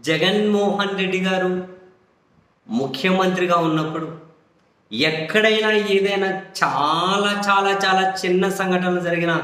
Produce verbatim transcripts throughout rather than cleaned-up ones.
జగన్మోహన్ రెడ్డి గారు ముఖ్యమంత్రిగా ఉన్నప్పుడు ఎక్కడైనా ఏదైనా చాలా చాలా చాలా చిన్న సంఘటనలు జరిగిన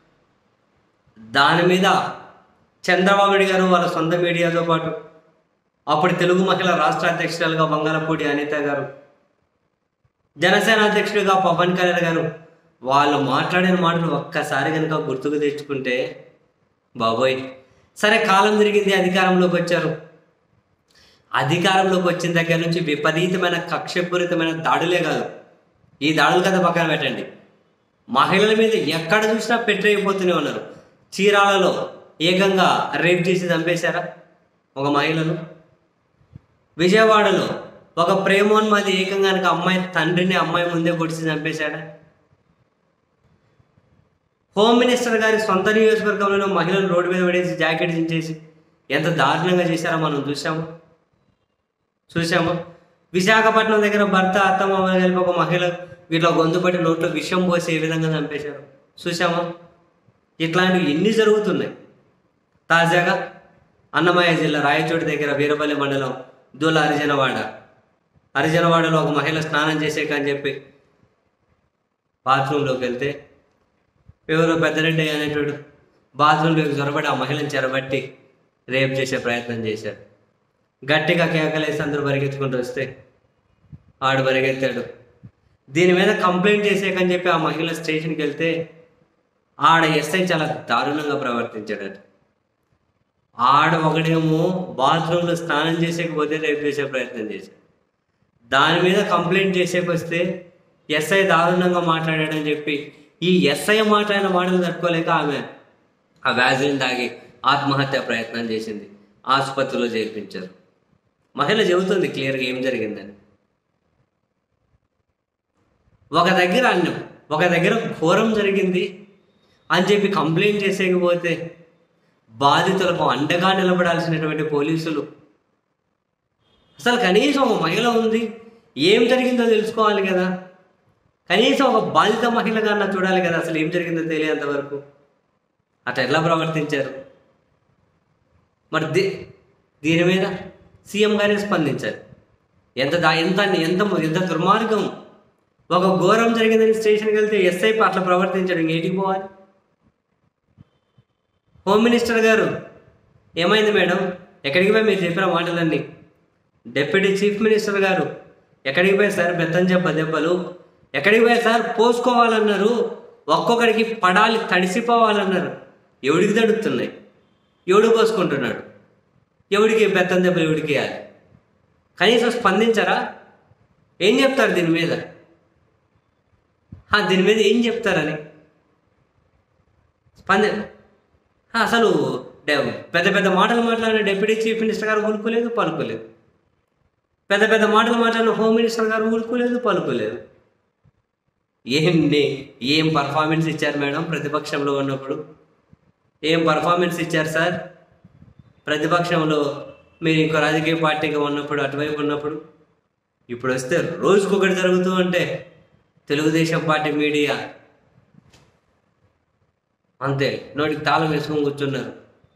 దాని మీద చంద్రబాబు నాయుడు గారు వాళ్ళ సొంత మీడియాతో పాటు అప్పుడు తెలుగు మహిళా రాష్ట్ర అధ్యక్షురాలుగా బంగారపూడి అనిత గారు, జనసేన అధ్యక్షుడిగా పవన్ కళ్యాణ్ గారు వాళ్ళు మాట్లాడిన మాటలు ఒక్కసారి కనుక గుర్తుకు తెచ్చుకుంటే బాబోయ్, సరే కాలం తిరిగింది, అధికారంలోకి వచ్చారు. అధికారంలోకి వచ్చిన దగ్గర నుంచి విపరీతమైన కక్షపూరితమైన దాడులే కాదు, ఈ దాడులు కదా పక్కన పెట్టండి, మహిళల మీద ఎక్కడ చూసినా పెట్టయిపోతూనే ఉన్నారు. చీరాలలో ఏకంగా రేప్ చేసి చంపేశారా ఒక మహిళను. విజయవాడలో ఒక ప్రేమోన్మాది ఏకంగా అమ్మాయి తండ్రిని అమ్మాయి ముందే పొడిచి చంపేశాడా. హోమ్ మినిస్టర్ గారి సొంత నియోజకవర్గంలో మహిళలు రోడ్డు మీద పడేసి జాకెట్ చించేసి ఎంత దారుణంగా చేశారో మనం చూసాము చూసాము విశాఖపట్నం దగ్గర భర్త అత్తమ్మ కలిపి ఒక మహిళ వీటిలో గొంతుపట్టి నోట్లో విషం పోసి ఏ విధంగా చంపేశారు చూసామా. ఇట్లాంటివి ఎన్ని జరుగుతున్నాయి. తాజాగా అన్నమయ్య జిల్లా రాయచోటి దగ్గర వీరపల్లి మండలం దూల హరిజనవాడ హరిజనవాడలో ఒక మహిళ స్నానం చేసేకని చెప్పి బాత్రూంలోకి వెళ్తే ఎవరో పెద్దరెడ్డి అనేటోడు బాత్రూంలోకి చొరబడి ఆ మహిళను చెరబట్టి రేప్ చేసే ప్రయత్నం చేశాడు. గట్టిగా కేకలేసి అందరూ పరిగెత్తుకుంటూ వస్తే ఆడు పరిగెత్తాడు. దీని మీద కంప్లైంట్ చేసేకని చెప్పి ఆ మహిళ స్టేషన్కి వెళ్తే ఆడ ఎస్ఐ చాలా దారుణంగా ప్రవర్తించాడట. ఆడ ఒకడేమో బాత్రూంలో స్నానం చేసేకపోతే రేపు చేసే ప్రయత్నం చేశాడు. దాని మీద కంప్లైంట్ చేసేకొస్తే ఎస్ఐ దారుణంగా మాట్లాడాడని చెప్పి ఈ ఎస్ఐ మాట్లాడిన మాటలు తట్టుకోలేక ఆమె ఆ వ్యాజిన్ తాగి ఆత్మహత్య ప్రయత్నం చేసింది. ఆసుపత్రిలో చేర్పించారు. మహిళ చెబుతుంది క్లియర్గా ఏం జరిగిందని. ఒక దగ్గర అన్నం ఒక దగ్గర ఘోరం జరిగింది అని చెప్పి కంప్లైంట్ చేసేకపోతే బాధితులకు అండగా నిలబడాల్సినటువంటి పోలీసులు అసలు కనీసం ఒక మహిళ ఉంది, ఏం జరిగిందో తెలుసుకోవాలి కదా, కనీసం ఒక బాధిత మహిళగా అన్న చూడాలి కదా, అసలు ఏం జరిగిందో తెలియంత వరకు అట్లా ఎట్లా ప్రవర్తించారు. మరి దీ దీని మీద సీఎం గారే స్పందించారు. ఎంత దా ఎంత ఎంత ఎంత దుర్మార్గం. ఒక ఘోరం జరిగిందని స్టేషన్కి వెళ్తే ఎస్ఐ అట్లా ప్రవర్తించాడు, ఇంకేటికి పోవాలి. హోమ్ మినిస్టర్ గారు ఏమైంది మేడం, ఎక్కడికి పోయి మీరు చెప్పిన మాటలన్నీ. డిప్యూటీ చీఫ్ మినిస్టర్ గారు ఎక్కడికి పోయి సార్ బెత్తం చెప్ప దెబ్బలు, ఎక్కడికి పోయి సార్ పోసుకోవాలన్నారు, ఒక్కొక్కడికి పడాలి తడిసిపోవాలన్నారు. ఎవడికి తడుతున్నాయి, ఎవడు పోసుకుంటున్నాడు, ఎవడికి బెత్తం దెబ్బలు ఎవడికి వేయాలి, కనీసం స్పందించరా? ఏం చెప్తారు దీని మీద, దీని మీద ఏం చెప్తారని స్పంది అసలు పెద్ద పెద్ద మాటలు మాట్లాడిన డిప్యూటీ చీఫ్ మినిస్టర్ గారు ఊరుకోలేదు పలుకోలేదు, పెద్ద పెద్ద మాటలు మాట్లాడిన హోమ్ మినిస్టర్ గారు ఊరుకోలేదు పలుకోలేదు. ఏంటి ఏం పర్ఫార్మెన్స్ ఇచ్చారు మేడం ప్రతిపక్షంలో ఉన్నప్పుడు, ఏం పర్ఫార్మెన్స్ ఇచ్చారు సార్ ప్రతిపక్షంలో మీరు ఇంకో రాజకీయ పార్టీగా ఉన్నప్పుడు అటువైపు ఉన్నప్పుడు. ఇప్పుడు వస్తే రోజుకొకటి జరుగుతూ ఉంటే తెలుగుదేశం పార్టీ మీడియా అంతే నోటికి తాళం వేసుకొని కూర్చున్నారు.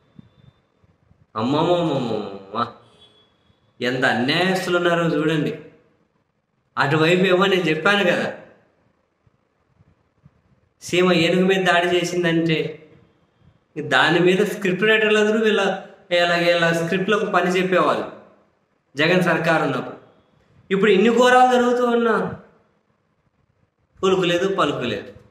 అమ్మమ్మమ్మమ్మ ఎంత అన్యాయస్తులు ఉన్నారో చూడండి. అటువైపు ఏమో నేను చెప్పాను కదా, సీమ ఏనుగు మీద దాడి చేసిందంటే దాని మీద స్క్రిప్ట్ రైటర్లు అందరూ వీళ్ళ ఇలా ఇలా స్క్రిప్ట్లకు పని చెప్పేవాళ్ళు జగన్ సర్కారు ఉన్నప్పుడు. ఇప్పుడు ఇన్ని ఘోరాలు జరుగుతూ ఉన్నా పలుకులేదు పలుకులేదు.